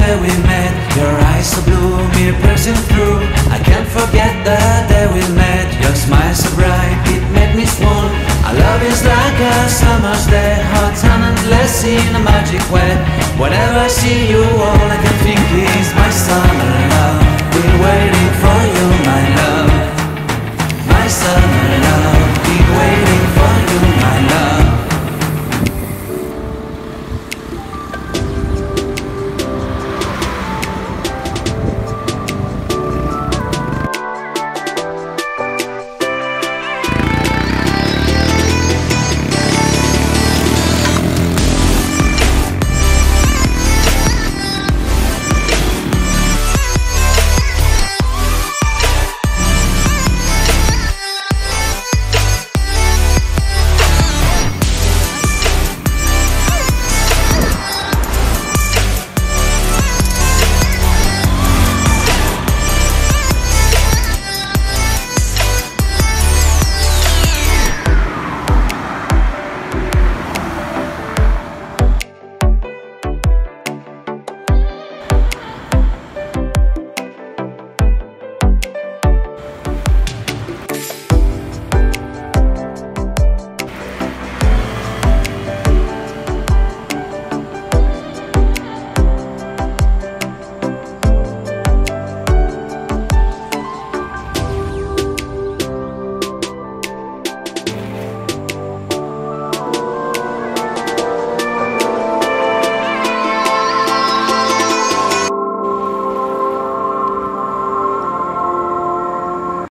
day we met. Your eyes so blue, me piercing through. I can't forget the day we met. Your smile so bright, it made me swoon. Our love is like a summer's day, hot and endless in a magic way. Whenever I see you, all I can think is my summer love. Been waiting